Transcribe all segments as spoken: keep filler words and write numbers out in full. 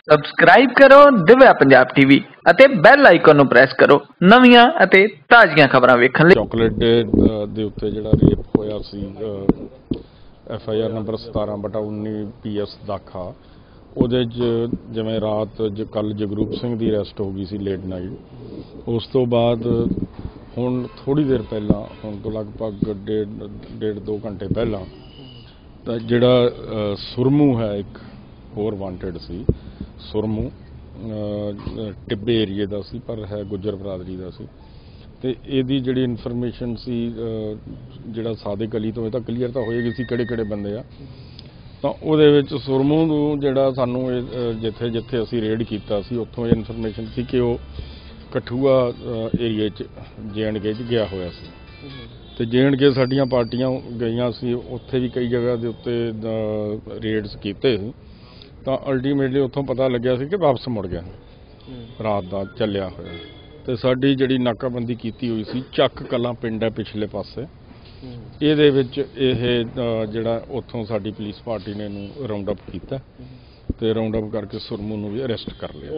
Subscribe ਕਰੋ Divya Punjab TV ਅਤੇ bell icon ਨੂੰ ਪ੍ਰੈਸ ਕਰੋ ਨਵੀਆਂ ਅਤੇ ਤਾਜ਼ੀਆਂ ਖਬਰਾਂ ਵੇਖਣ ਲਈ। ਚੌਕਲੇਟ ਡੇ ਦੇ ਉੱਤੇ ਜਿਹੜਾ ਰੇਪ ਹੋਇਆ ਸੀ ਐਫ ਆਈ ਆਰ ਨੰਬਰ ਸਤਾਰਾਂ ਬਟਾ ਉੱਨੀ ਪੀ ਐਸ ਦਾਖਾ, ਉਹਦੇ 'ਚ ਜਿਵੇਂ ਰਾਤ ਜ ਕੱਲ੍ਹ ਜਗਰੂਪ ਸਿੰਘ ਦੀ ਅਰੈਸਟ ਹੋ ਗਈ ਸੀ ਲੇਟ ਨਾਈਟ। ਉਸ ਤੋਂ ਬਾਅਦ ਹੁਣ ਥੋੜ੍ਹੀ ਦੇਰ ਪਹਿਲਾਂ, ਹੁਣ ਤੋਂ ਲਗਭਗ ਡੇਢ ਡੇਢ ਦੋ ਘੰਟੇ ਪਹਿਲਾਂ, ਤਾਂ ਜਿਹੜਾ ਸੁਰਮੂ ਹੈ ਇੱਕ ਹੋਰ ਵਾਂਟਡ ਸੀ। ਸੁਰਮੂ ਟਿੱਬੇ ਏਰੀਏ ਦਾ ਸੀ ਪਰ ਹੈ ਗੁੱਜਰ ਬਰਾਦਰੀ ਦਾ ਸੀ, ਅਤੇ ਇਹਦੀ ਜਿਹੜੀ ਇਨਫੋਰਮੇਸ਼ਨ ਸੀ ਜਿਹੜਾ ਸਾਦਿਕ ਅਲੀ ਤੋਂ, ਇਹ ਤਾਂ ਕਲੀਅਰ ਤਾਂ ਹੋਏਗੀ ਸੀ ਕਿਹੜੇ ਕਿਹੜੇ ਬੰਦੇ ਆ। ਤਾਂ ਉਹਦੇ ਵਿੱਚ ਸੁਰਮੂ ਨੂੰ ਜਿਹੜਾ ਸਾਨੂੰ ਇਹ ਜਿੱਥੇ ਜਿੱਥੇ ਅਸੀਂ ਰੇਡ ਕੀਤਾ ਸੀ ਉੱਥੋਂ ਇਹ ਇਨਫੋਰਮੇਸ਼ਨ ਸੀ ਕਿ ਉਹ ਕਠੂਆ ਏਰੀਏ 'ਚ ਜੇ ਐਂਡ ਕੇ 'ਚ ਗਿਆ ਹੋਇਆ ਸੀ, ਅਤੇ ਜੇ ਐਂਡ ਕੇ ਸਾਡੀਆਂ ਪਾਰਟੀਆਂ ਗਈਆਂ ਸੀ, ਉੱਥੇ ਵੀ ਕਈ ਜਗ੍ਹਾ ਦੇ ਉੱਤੇ ਰੇਡਸ ਕੀਤੇ ਸੀ। ਤਾਂ ਅਲਟੀਮੇਟਲੀ ਉੱਥੋਂ ਪਤਾ ਲੱਗਿਆ ਸੀ ਕਿ ਵਾਪਸ ਮੁੜ ਗਿਆ ਰਾਤ ਦਾ ਚੱਲਿਆ ਹੋਇਆ। ਅਤੇ ਸਾਡੀ ਜਿਹੜੀ ਨਾਕਾਬੰਦੀ ਕੀਤੀ ਹੋਈ ਸੀ ਚੱਕ ਕਲਾਂ ਪਿੰਡ ਹੈ ਪਿਛਲੇ ਪਾਸੇ, ਇਹਦੇ ਵਿੱਚ ਇਹ ਜਿਹੜਾ ਉੱਥੋਂ ਸਾਡੀ ਪੁਲਿਸ ਪਾਰਟੀ ਨੇ ਇਹਨੂੰ ਰਾਉਂਡ ਅਪ ਕੀਤਾ ਅਤੇ ਰਾਉਂਡ ਅਪ ਕਰਕੇ ਸੁਰਮੂ ਨੂੰ ਵੀ ਅਰੈਸਟ ਕਰ ਲਿਆ।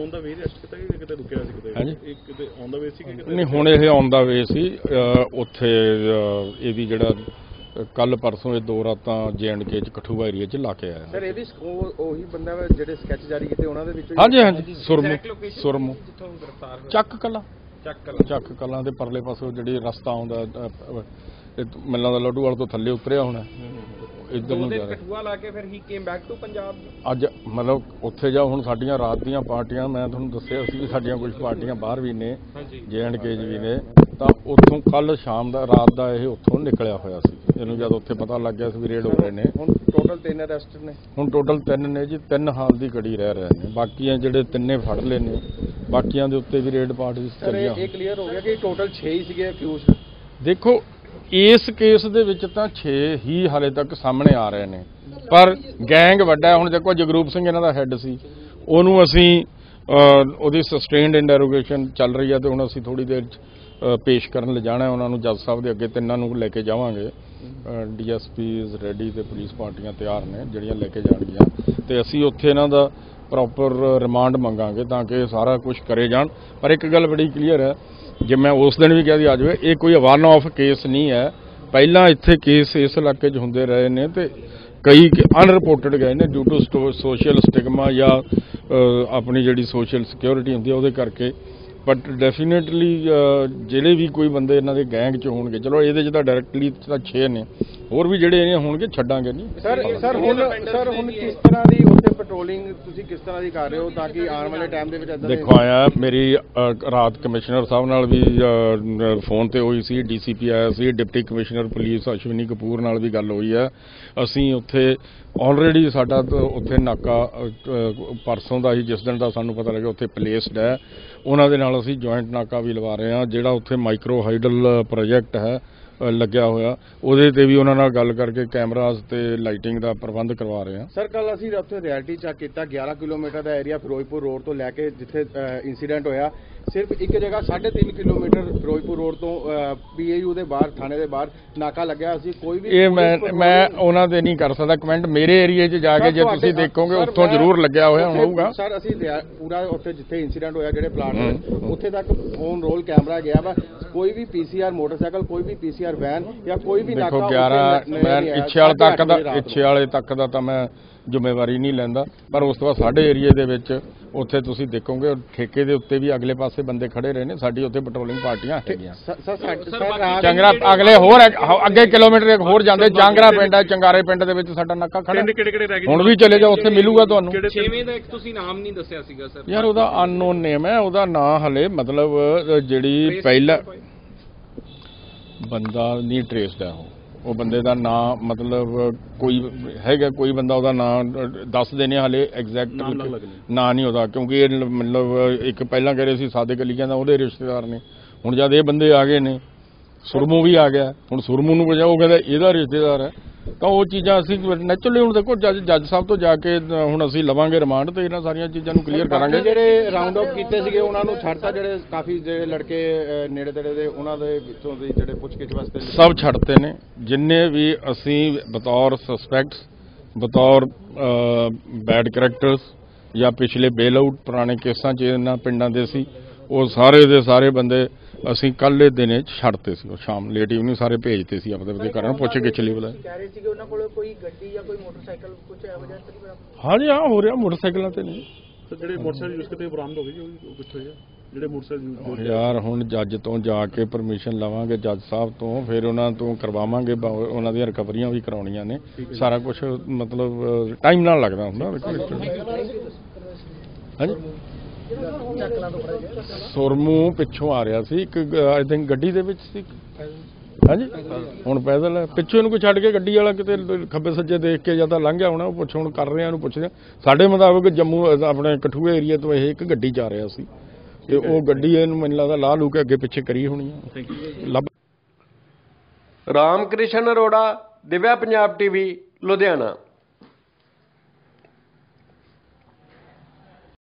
ਨਹੀਂ, ਹੁਣ ਇਹ ਔਨ ਦਾ ਵੇ ਸੀ। ਉੱਥੇ ਇਹਦੀ ਜਿਹੜਾ ਕੱਲ ਪਰਸੋਂ ਇਹ ਦੋ ਰਾਤਾਂ ਜੇ ਐਂਡ ਕੇ 'ਚ ਕਠੂਆ ਏਰੀਆ 'ਚ ਲਾ ਕੇ ਆਇਆ। ਸਰ, ਇਹ ਵੀ ਉਹੀ ਬੰਦਾ ਵਾ ਜਿਹੜੇ ਸਕੈਚ ਜਾਰੀ ਕੀਤੇ ਉਹਨਾਂ ਦੇ ਵਿੱਚੋਂ? ਹਾਂਜੀ ਹਾਂਜੀ, ਸੁਰਮੂ ਸੁਰਮੂ ਚੱਕ ਕਲਾਂ ਚੱਕ ਕਲਾਂ ਦੇ ਪਰਲੇ ਪਾਸੋਂ ਜਿਹੜੀ ਰਸਤਾ ਆਉਂਦਾ, ਮੈਨੂੰ ਲੱਗਦਾ ਲੱਡੂਵਾਲ ਤੋਂ ਥੱਲੇ ਉਤਰਿਆ ਹੋਣਾ, ਇੱਧਰ ਨੂੰ ਜਾ ਰਿਹਾ। ਲਾ ਕੇ ਫਿਰ ਹੀ ਕੇਮ ਬੈਕ ਟੂ ਪੰਜਾਬ। ਅੱਜ ਮਤਲਬ ਉੱਥੇ ਜਾ, ਹੁਣ ਸਾਡੀਆਂ ਰਾਤ ਦੀਆਂ ਪਾਰਟੀਆਂ, ਮੈਂ ਤੁਹਾਨੂੰ ਦੱਸਿਆ ਸੀ ਵੀ ਸਾਡੀਆਂ ਕੁਝ ਪਾਰਟੀਆਂ ਬਾਹਰ ਵੀ ਨੇ, ਜੇ ਐਂਡ ਕੇ 'ਚ ਵੀ ਨੇ। ਤਾਂ ਉੱਥੋਂ ਕੱਲ੍ਹ ਸ਼ਾਮ ਦਾ ਰਾਤ ਦਾ ਇਹ ਉੱਥੋਂ ਨਿਕਲਿਆ ਹੋਇਆ ਸੀ। ਇਹਨੂੰ ਜਦ ਉੱਥੇ ਪਤਾ ਲੱਗ ਗਿਆ ਸੀ ਵੀ ਰੇਡ ਹੋ ਰਹੇ ਨੇ। ਹੁਣ ਟੋਟਲ ਤਿੰਨ ਅਰੈਸਟ ਨੇ? ਹੁਣ ਟੋਟਲ ਤਿੰਨ ਨੇ ਜੀ, ਤਿੰਨ ਹਾਲ ਦੀ ਕੜੀ ਰਹਿ ਰਹੇ ਨੇ। ਬਾਕੀਆਂ ਜਿਹੜੇ ਤਿੰਨੇ ਫੜ ਲਏ ਨੇ, ਬਾਕੀਆਂ ਦੇ ਉੱਤੇ ਵੀ ਰੇਡ ਪਾਰਟੀ ਚੱਲੀਆਂ। ਇਹ ਕਲੀਅਰ ਹੋ ਗਿਆ ਕਿ ਟੋਟਲ ਛੇ ਹੀ ਸੀਗੇ ਅਕਿਊਜ਼ਡ? ਦੇਖੋ, ਇਸ ਕੇਸ ਦੇ ਵਿੱਚ ਤਾਂ ਛੇ ਹੀ ਹਾਲੇ ਤੱਕ ਸਾਹਮਣੇ ਆ ਰਹੇ ਨੇ, ਪਰ ਗੈਂਗ ਵੱਡਾ। ਹੁਣ ਦੇਖੋ, ਜਗਰੂਪ ਸਿੰਘ ਇਹਨਾਂ ਦਾ ਹੈੱਡ ਸੀ, ਉਹਨੂੰ ਅਸੀਂ ਉਹਦੀ ਸਸਟੇਨਡ ਇੰਟਰੋਗੇਸ਼ਨ ਚੱਲ ਰਹੀ ਹੈ, ਅਤੇ ਹੁਣ ਅਸੀਂ ਥੋੜ੍ਹੀ ਦੇਰ 'ਚ ਪੇਸ਼ ਕਰਨ ਲਿਜਾਣਾ ਉਹਨਾਂ ਨੂੰ ਜੱਜ ਸਾਹਿਬ ਦੇ ਅੱਗੇ। ਤਿੰਨਾਂ ਨੂੰ ਲੈ ਕੇ ਜਾਵਾਂਗੇ। ਡੀ ਐਸ ਪੀਜ਼ ਰੈਡੀ ਅਤੇ ਪੁਲਿਸ ਪਾਰਟੀਆਂ ਤਿਆਰ ਨੇ ਜਿਹੜੀਆਂ ਲੈ ਕੇ ਜਾਣਗੀਆਂ, ਅਤੇ ਅਸੀਂ ਉੱਥੇ ਇਹਨਾਂ ਦਾ ਪ੍ਰੋਪਰ ਰਿਮਾਂਡ ਮੰਗਾਂਗੇ ਤਾਂ ਕਿ ਸਾਰਾ ਕੁਝ ਕਰੇ ਜਾਣ। ਪਰ ਇੱਕ ਗੱਲ ਬੜੀ ਕਲੀਅਰ ਹੈ, ਜੇ ਮੈਂ ਉਸ ਦਿਨ ਵੀ ਕਿਹਾ ਸੀ ਆ ਜਾਵੇ, ਇਹ ਕੋਈ ਵਨ ਆਫ ਕੇਸ ਨਹੀਂ ਹੈ। ਪਹਿਲਾਂ ਇੱਥੇ ਕੇਸ ਇਸ ਇਲਾਕੇ 'ਚ ਹੁੰਦੇ ਰਹੇ ਨੇ ਅਤੇ ਕਈ ਅਨਰਿਪੋਰਟਡ ਗਏ ਨੇ ਡਿਊ ਟੂ ਸੋਸ਼ਲ ਸਟਿਗਮਾ ਜਾਂ ਆਪਣੀ ਜਿਹੜੀ ਸੋਸ਼ਲ ਸਿਕਿਉਰਿਟੀ ਹੁੰਦੀ ਹੈ ਉਹਦੇ ਕਰਕੇ। ਬਟ ਡੈਫੀਨੇਟਲੀ ਜਿਹੜੇ ਵੀ ਕੋਈ ਬੰਦੇ ਇਹਨਾਂ ਦੇ ਗੈਂਗ 'ਚ ਹੋਣਗੇ, ਚਲੋ ਇਹਦੇ 'ਚ ਤਾਂ ਡਾਇਰੈਕਟਲੀ ਤਾਂ ਛੇ ਨੇ, ਹੋਰ ਵੀ ਜਿਹੜੇ ਇਹ ਹੋਣਗੇ ਛੱਡਾਂਗੇ ਨਹੀਂ। ਸਰ ਸਰ ਹੁਣ ਸਰ ਹੁਣ ਕਿਸ ਤਰ੍ਹਾਂ ਦੀ ਉੱਥੇ ਪੈਟਰੋਲਿੰਗ ਤੁਸੀਂ ਕਿਸ ਤਰ੍ਹਾਂ ਦੀ ਕਰ ਰਹੇ ਹੋ ਤਾਂ ਕਿ ਆਉਣ ਵਾਲੇ ਟਾਈਮ ਦੇ ਵਿੱਚ? ਦੇਖੋ, ਆਇਆ ਮੇਰੀ ਰਾਤ ਕਮਿਸ਼ਨਰ ਸਾਹਿਬ ਨਾਲ ਵੀ ਫੋਨ 'ਤੇ ਹੋਈ ਸੀ, ਡੀ ਸੀ ਪੀ ਆਇਆ ਸੀ, deputy commissioner police Ashwani Kapoor ਨਾਲ ਵੀ ਗੱਲ ਹੋਈ ਹੈ। ਅਸੀਂ ਉੱਥੇ ਆਲਰੇਡੀ ਸਾਡਾ ਉੱਥੇ ਨਾਕਾ ਪਰਸੋਂ ਦਾ ਹੀ, ਜਿਸ ਦਿਨ ਦਾ ਸਾਨੂੰ ਪਤਾ ਲੱਗਿਆ ਉੱਥੇ ਪਲੇਸਡ ਹੈ, ਉਹਨਾਂ ਦੇ ਨਾਲ ਅਸੀਂ ਜੁਆਇੰਟ ਨਾਕਾ ਵੀ ਲਵਾ ਰਹੇ ਹਾਂ। ਜਿਹੜਾ ਉੱਥੇ ਮਾਈਕਰੋ ਹਾਈਡਲ ਪ੍ਰੋਜੈਕਟ ਹੈ ਲੱਗਿਆ ਹੋਇਆ, ਉਹਦੇ 'ਤੇ ਵੀ ਉਹਨਾਂ ਨਾਲ ਗੱਲ ਕਰਕੇ ਕੈਮਰਾਜ਼ ਅਤੇ ਲਾਈਟਿੰਗ ਦਾ ਪ੍ਰਬੰਧ ਕਰਵਾ ਰਹੇ ਹਾਂ। ਸਰ, ਕੱਲ੍ਹ ਅਸੀਂ ਉੱਥੇ ਰਿਐਲਿਟੀ ਚੈੱਕ ਕੀਤਾ, ਗਿਆਰਾਂ ਕਿਲੋਮੀਟਰ ਦਾ ਏਰੀਆ ਫਿਰੋਜ਼ਪੁਰ ਰੋਡ ਤੋਂ ਲੈ ਕੇ ਜਿੱਥੇ ਇੰਸੀਡੈਂਟ ਹੋਇਆ, ਸਿਰਫ ਇੱਕ ਜਗ੍ਹਾ ਸਾਢੇ ਤਿੰਨ ਕਿਲੋਮੀਟਰ ਫਿਰੋਜ਼ਪੁਰ ਰੋਡ ਤੋਂ ਪੀ ਏ ਯੂ ਦੇ ਬਾਹਰ, ਥਾਣੇ ਦੇ ਬਾਹਰ ਨਾਕਾ ਲੱਗਿਆ ਸੀ। ਕੋਈ ਵੀ ਇਹ ਮੈਂ ਮੈਂ ਉਹਨਾਂ 'ਤੇ ਨਹੀਂ ਕਰ ਸਕਦਾ ਕਮੈਂਟ। ਮੇਰੇ ਏਰੀਏ 'ਚ ਜਾ ਕੇ ਜੇ ਤੁਸੀਂ ਦੇਖੋਗੇ ਉੱਥੋਂ ਜ਼ਰੂਰ ਲੱਗਿਆ ਹੋਇਆ ਹੋਊਗਾ। ਸਰ, ਅਸੀਂ ਪੂਰਾ ਉੱਥੇ ਜਿੱਥੇ ਇੰਸੀਡੈਂਟ ਹੋਇਆ ਜਿਹੜੇ ਪਲਾਟ ਉੱਥੇ ਤੱਕ ਔਨ ਰੋਲ ਕੈਮਰਾ ਗਿਆ ਵਾ। ਕੋਈ ਵੀ ਪੀ ਸੀ ਆਰ ਮੋਟਰਸਾਈਕਲ, ਕੋਈ ਵੀ ਪੀ ਸੀ ਆਰ ਵੈਨ ਜਾਂ ਕੋਈ ਵੀ ਨਾਕਾ। ਦੇਖੋ, ਗਿਆਰਾਂ ਮੈਂ ਇੱਛੇ ਵਾਲੇ ਤੱਕ ਦਾ ਇੱਛੇ ਵਾਲੇ ਤੱਕ ਦਾ ਤਾਂ ਮੈਂ ਜ਼ਿੰਮੇਵਾਰੀ ਨਹੀਂ ਲੈਂਦਾ, ਪਰ ਉਸ ਤੋਂ ਬਾਅਦ ਸਾਡੇ ਏਰੀਏ ਦੇ ਵਿੱਚ ਉੱਥੇ ਤੁਸੀਂ ਦੇਖੋਗੇ ਠੇਕੇ ਦੇ ਉੱਤੇ ਵੀ ਅਗਲੇ ਪਾਸੇ ਬੰਦੇ ਖੜੇ ਰਹੇ ਨੇ। ਸਾਡੀ ਉੱਥੇ ਪੈਟਰੋਲਿੰਗ ਪਾਰਟੀਆਂ ਹੈਗੀਆਂ। ਚੰਗਰਾ ਅਗਲੇ ਹੋਰ ਅੱਗੇ ਕਿਲੋਮੀਟਰ ਇੱਕ ਹੋਰ ਜਾਂਦੇ, ਚਾਂਗਰਾ ਪਿੰਡ ਹੈ, ਚੰਗਾਰੇ ਪਿੰਡ ਦੇ ਵਿੱਚ ਸਾਡਾ ਨਾਕਾ ਖੜਾ। ਹੁਣ ਵੀ ਚਲੇ ਜਾਓ, ਉੱਥੇ ਮਿਲੂਗਾ ਤੁਹਾਨੂੰ। ਛੇਵੇਂ ਦਾ ਇੱਕ ਤੁਸੀਂ ਨਾਮ ਨਹੀਂ ਦੱਸਿਆ ਸੀਗਾ ਸਰ? ਯਾਰ, ਉਹਦਾ ਅਨਨੋਨ ਨੇਮ ਹੈ, ਉਹਦਾ ਨਾਂ ਹਲੇ ਮਤਲਬ ਜਿਹੜੀ ਪਹਿਲਾ ਬੰਦਾ ਨਹੀਂ ਟਰੇਸਡ ਹੈ। ਉਹ ਉਹ ਬੰਦੇ ਦਾ ਨਾਂ ਮਤਲਬ ਕੋਈ ਹੈਗਾ, ਕੋਈ ਬੰਦਾ ਉਹਦਾ ਨਾਂ ਦੱਸ ਦੇਣੇ ਹਾਲੇ ਐਗਜ਼ੈਕਟ ਨਾਂ ਨਹੀਂ ਉਹਦਾ, ਕਿਉਂਕਿ ਇਹ ਮਤਲਬ ਇੱਕ ਪਹਿਲਾਂ ਕਹਿ ਰਹੇ ਸੀ ਸਾਦਿਕ ਅਲੀ, ਕਹਿੰਦਾ ਉਹਦੇ ਰਿਸ਼ਤੇਦਾਰ ਨੇ। ਹੁਣ ਜਦ ਇਹ ਬੰਦੇ ਆ ਗਏ ਨੇ, ਸੁਰਮੂ ਵੀ ਆ ਗਿਆ, ਹੁਣ ਸੁਰਮੂ ਨੂੰ ਪੁੱਛਿਆ, ਉਹ ਕਹਿੰਦਾ ਇਹਦਾ ਰਿਸ਼ਤੇਦਾਰ ਹੈ। ਤਾਂ ਉਹ ਚੀਜ਼ਾਂ ਅਸੀਂ ਨੈਚੁਰਲੀ ਹੁਣ ਦੇਖੋ ਜੱਜ ਜੱਜ ਸਾਹਿਬ ਤੋਂ ਜਾ ਕੇ ਹੁਣ ਅਸੀਂ ਲਵਾਂਗੇ ਰਿਮਾਂਡ, ਤੇ ਇਹਨਾਂ ਸਾਰੀਆਂ ਚੀਜ਼ਾਂ ਨੂੰ ਕਲੀਅਰ ਕਰਾਂਗੇ। ਜਿਹੜੇ ਰਾਉਂਡ ਅਪ ਕੀਤੇ ਸੀਗੇ ਉਹਨਾਂ ਨੂੰ ਛੱਡਤਾ, ਜਿਹੜੇ ਕਾਫੀ ਜਿਹੜੇ ਲੜਕੇ ਨੇੜੇ ਤੇੜੇ ਦੇ ਉਹਨਾਂ ਦੇ ਵਿੱਚੋਂ ਦੀ ਜਿਹੜੇ ਪੁੱਛਗਿੱਛ ਵਾਸਤੇ ਸਭ ਛੱਡਤੇ ਨੇ। ਜਿੰਨੇ ਵੀ ਅਸੀਂ ਬਤੌਰ ਸਸਪੈਕਟਸ, ਬਤੌਰ ਬੈਡ ਕਰੈਕਟਰਸ ਜਾਂ ਪਿਛਲੇ ਬੇਲ ਆਊਟ ਪੁਰਾਣੇ ਕੇਸਾਂ 'ਚ ਇਹਨਾਂ ਪਿੰਡਾਂ ਦੇ ਸੀ, ਉਹ ਸਾਰੇ ਦੇ ਸਾਰੇ ਬੰਦੇ ਅਸੀਂ ਕੱਲ੍ਹ ਦਿਨੇ ਛੱਡਤੇ ਸੀ। ਉਹ ਸ਼ਾਮ ਲੇਟ ਇਵਨਿੰਗ ਸਾਰੇ ਭੇਜਤੇ ਸੀ ਆਪਣੇ ਆਪਣੇ ਘਰਾਂ ਨੂੰ ਪੁੱਛ ਗਿੱਛ ਲਈ ਬੁਲਾਏ। ਕਹਿ ਰਹੇ ਸੀ ਕਿ ਉਹਨਾਂ ਕੋਲ ਕੋਈ ਗੱਡੀ ਜਾਂ ਕੋਈ ਮੋਟਰਸਾਈਕਲ ਕੁਝ ਇਹੋ ਜਿਹਾ ਤਾਂ ਨਹੀਂ? ਹਾਂਜੀ ਹਾਂ ਹੋ ਰਿਹਾ, ਮੋਟਰਸਾਈਕਲਾਂ ਤੇ ਨਹੀਂ। ਤੇ ਜਿਹੜੇ ਮੋਟਰਸਾਈਕਲ ਯੂਜ਼ ਕੀਤੇ ਬਰਾਮਦ ਹੋ ਗਏ ਜੀ, ਉਹ ਕਿੱਥੋਂ ਆ ਜਿਹੜੇ ਮੋਟਰਸਾਈਕਲ ਯੂਜ਼? ਯਾਰ ਹੁਣ ਜੱਜ ਤੋਂ ਜਾ ਕੇ ਪਰਮਿਸ਼ਨ ਲਵਾਂਗੇ ਜੱਜ ਸਾਹਿਬ ਤੋਂ, ਫਿਰ ਉਹਨਾਂ ਤੋਂ ਕਰਵਾਵਾਂਗੇ, ਉਹਨਾਂ ਦੀਆਂ ਰਿਕਵਰੀਆਂ ਵੀ ਕਰਾਉਣੀਆਂ ਨੇ, ਸਾਰਾ ਕੁਝ ਮਤਲਬ ਟਾਈਮ ਨਾਲ ਲੱਗਦਾ ਹੁੰਦਾ। ਹਾਂਜੀ ਸੁਰਮੂ ਪਿੱਛੋਂ ਆ ਰਿਹਾ ਸੀ ਇੱਕ, ਆਈ ਥਿੰਕ ਗੱਡੀ ਦੇ ਵਿੱਚ ਸੀ। ਹਾਂਜੀ ਹੁਣ ਪੈਦਲ ਹੈ, ਪਿੱਛੋਂ ਇਹਨੂੰ ਕੋਈ ਛੱਡ ਕੇ ਗੱਡੀ ਵਾਲਾ ਕਿਤੇ ਖੱਬੇ ਸੱਜੇ ਦੇਖ ਕੇ ਜਾਂ ਤਾਂ ਲੰਘ ਗਿਆ ਹੋਣਾ, ਉਹ ਪੁੱਛ ਹੁਣ ਕਰ ਰਹੇ ਉਹਨੂੰ ਪੁੱਛਦੇ। ਸਾਡੇ ਮੁਤਾਬਕ ਜੰਮੂ ਆਪਣੇ ਕਠੂਏ ਏਰੀਆ ਤੋਂ ਇਹ ਇੱਕ ਗੱਡੀ ਜਾ ਰਿਹਾ ਸੀ ਤੇ ਉਹ ਗੱਡੀ ਇਹਨੂੰ ਮੈਨੂੰ ਲੱਗਦਾ ਲਾਹ ਲੂ ਕੇ ਅੱਗੇ ਪਿੱਛੇ ਕਰੀ ਹੋਣੀ ਆ। ਰਾਮ ਕ੍ਰਿਸ਼ਨ ਅਰੋੜਾ, ਦਿਵਿਆ ਪੰਜਾਬ ਟੀਵੀ, ਲੁਧਿਆਣਾ।